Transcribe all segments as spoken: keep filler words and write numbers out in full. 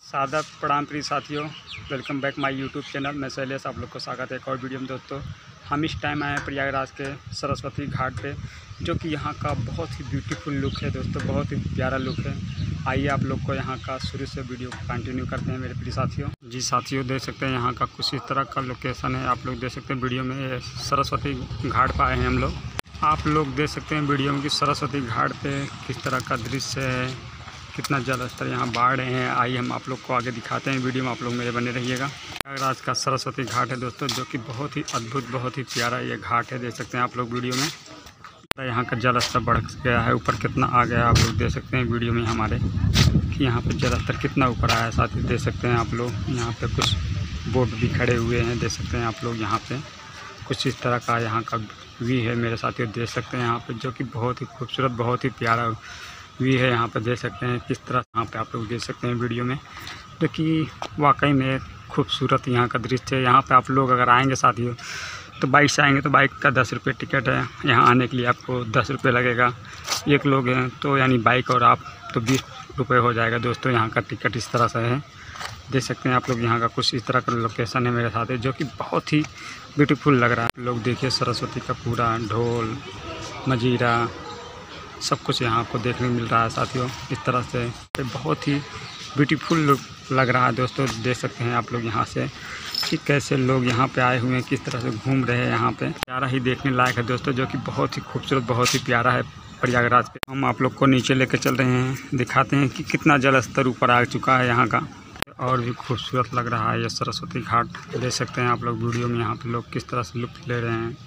सादर प्रणाम प्रिय साथियों, welcome back my YouTube channel. मैं शैलेश, आप लोग को स्वागत है एक और वीडियो में। दोस्तों, हम इस टाइम आए हैं प्रयागराज के सरस्वती घाट पे, जो कि यहाँ का बहुत ही ब्यूटीफुल लुक है। दोस्तों, बहुत ही प्यारा लुक है। आइए आप लोग को यहाँ का शुरू से वीडियो कंटिन्यू करते हैं मेरे प्रिय साथियों। जी साथियों, देख सकते हैं यहाँ का कुछ इस तरह का लोकेशन है। आप लोग देख सकते हैं वीडियो में सरस्वती घाट पर आए हैं हम लोग। आप लोग देख सकते हैं वीडियो में कि सरस्वती घाट पे किस तरह का दृश्य है, कितना जल स्तर यहाँ बाढ़ हैं। आइए हम आप लोग को आगे दिखाते हैं वीडियो में, आप लोग मेरे बने रहिएगा। प्रयागराज का सरस्वती घाट है दोस्तों, जो कि बहुत ही अद्भुत, बहुत ही प्यारा ये घाट है। देख सकते हैं आप लोग वीडियो में यहाँ का जल स्तर बढ़ गया है, ऊपर कितना आ गया आप लोग देख सकते हैं वीडियो में हमारे कि यहाँ पर जल स्तर कितना ऊपर आया है। साथ ही देख सकते हैं आप लोग यहाँ पे कुछ बोट भी खड़े हुए हैं। देख सकते हैं आप लोग यहाँ पे कुछ इस तरह का यहाँ का व्यू है मेरे साथियों। देख सकते हैं यहाँ पे, जो कि बहुत ही खूबसूरत, बहुत ही प्यारा व्यू है। यहाँ पर देख सकते हैं किस तरह यहाँ पे आप लोग देख सकते हैं वीडियो में, जो कि वाकई में खूबसूरत यहाँ का दृश्य है। यहाँ पे आप लोग अगर आएंगे साथियों तो बाइक से आएंगे तो बाइक का दस रुपये टिकट है। यहाँ आने के लिए आपको दस रुपये लगेगा। एक लोग हैं तो यानी बाइक और आप तो बीस रुपये हो जाएगा। दोस्तों, यहाँ का टिकट इस तरह से है। देख सकते हैं आप लोग यहाँ का कुछ इस तरह का लोकेशन है मेरे साथ है, जो कि बहुत ही ब्यूटीफुल लग रहा है। लोग देखिए सरस्वती का पूरा ढोल मजीरा सब कुछ यहाँ आपको देखने को मिल रहा है साथियों। इस तरह से बहुत ही ब्यूटीफुल लग रहा है। दोस्तों, देख सकते हैं आप लोग यहाँ से कि कैसे लोग यहाँ पे आए हुए हैं, किस तरह से घूम रहे हैं। यहाँ पे प्यारा ही देखने लायक है दोस्तों, जो कि बहुत ही खूबसूरत, बहुत ही प्यारा है प्रयागराज पे। हम आप लोग को नीचे लेकर चल रहे हैं, दिखाते हैं कि कितना जल स्तर ऊपर आ चुका है यहाँ का। और भी खूबसूरत लग रहा है ये सरस्वती घाट। देख सकते हैं आप लोग वीडियो में यहाँ पे लोग किस तरह से लुत्फ ले रहे हैं।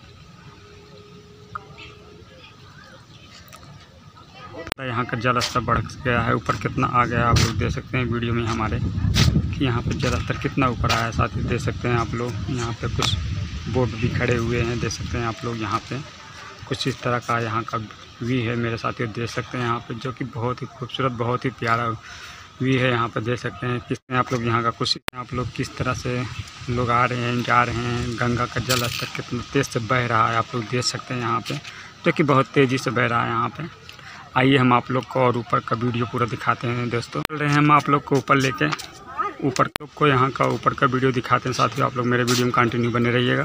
यहाँ का जल स्तर बढ़ गया है, ऊपर कितना आ गया आप लोग देख सकते हैं वीडियो में हमारे कि यहाँ पे जल स्तर कितना ऊपर आया है। साथ ही देख सकते हैं आप लोग यहाँ पे कुछ बोट भी खड़े हुए हैं। देख सकते हैं आप लोग यहाँ पे कुछ इस तरह का यहाँ का व्यू है मेरे साथियों। देख सकते हैं यहाँ पे, जो कि बहुत ही खूबसूरत, बहुत ही प्यारा व्यू है। यहाँ पे देख सकते हैं किस आप लोग यहाँ का कुछ आप लोग किस तरह से लोग आ रहे हैं, जा रहे हैं। गंगा का जल स्तर कितना तेज़ से बह रहा है आप लोग देख सकते हैं यहाँ पे, जो कि बहुत तेज़ी से बह रहा है यहाँ पे। आइए हम आप लोग को और ऊपर का वीडियो पूरा दिखाते हैं। दोस्तों, चल रहे हैं हम आप लोग को ऊपर लेके, ऊपर लोग को यहाँ का ऊपर का वीडियो दिखाते हैं साथियों। आप लोग मेरे वीडियो में कंटिन्यू बने रहिएगा।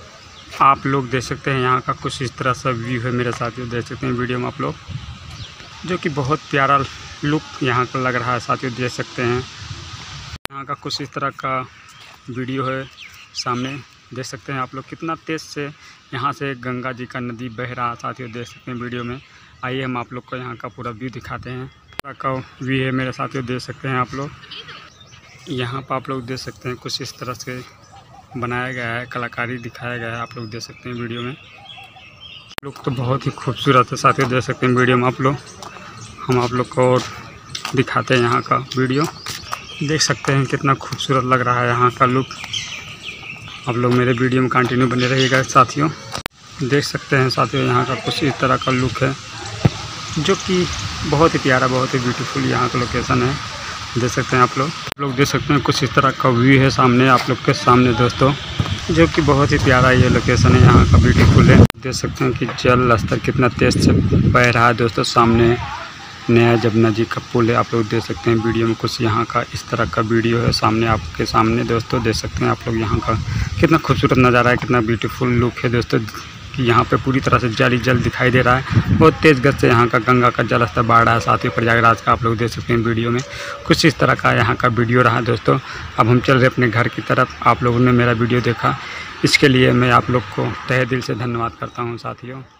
आप लोग देख सकते हैं यहाँ का कुछ इस तरह सा व्यू है मेरे साथियों। देख सकते हैं वीडियो में आप लोग, जो कि बहुत प्यारा लुक यहाँ का लग रहा है साथियों। देख सकते हैं यहाँ का कुछ इस तरह का वीडियो है सामने। देख सकते हैं आप लोग कितना तेज़ से यहाँ से गंगा जी का नदी बह रहा है साथियों। देख सकते हैं वीडियो में। आइए हम आप लोग को यहाँ का पूरा व्यू दिखाते हैं। पूरा का व्यू है मेरे साथियों। देख सकते हैं आप लोग यहाँ पर आप लोग देख सकते हैं कुछ इस तरह से बनाया गया है, कलाकारी दिखाया गया है। आप लोग देख सकते हैं वीडियो में लोग तो बहुत ही खूबसूरत है साथियों। देख सकते हैं वीडियो में आप लोग, हम आप लोग को और दिखाते हैं यहाँ का वीडियो। देख सकते हैं कितना खूबसूरत लग रहा है यहाँ का लुक। आप लोग मेरे वीडियो में कंटिन्यू बने रहिएगा साथियों। देख सकते हैं साथियों यहाँ का कुछ इस तरह का लुक है, जो कि बहुत ही प्यारा, बहुत ही ब्यूटीफुल यहाँ का लोकेशन है। देख सकते हैं आप लोग आप लोग देख सकते हैं कुछ इस तरह का व्यू है सामने आप लोग के सामने दोस्तों, जो कि बहुत ही प्यारा ये लोकेशन है यहाँ का, ब्यूटीफुल है। देख सकते हैं कि जल स्तर कितना तेज़ से बह रहा है दोस्तों। सामने नया जमुना जी का पुल है। आप लोग देख सकते हैं वीडियो में कुछ यहाँ का इस तरह का वीडियो है सामने आपके सामने दोस्तों। देख सकते हैं आप लोग यहाँ का कितना खूबसूरत नज़ारा है, कितना ब्यूटीफुल लुक है दोस्तों, कि यहाँ पे पूरी तरह से जल ही जल दिखाई दे रहा है। बहुत तेज़ गति से यहाँ का गंगा का जल स्तर बढ़ रहा है साथ ही प्रयागराज का। आप लोग देख सकते हैं वीडियो में कुछ इस तरह का यहाँ का वीडियो रहा दोस्तों। अब हम चल रहे अपने घर की तरफ। आप लोगों ने मेरा वीडियो देखा, इसके लिए मैं आप लोग को तहे दिल से धन्यवाद करता हूँ साथियों।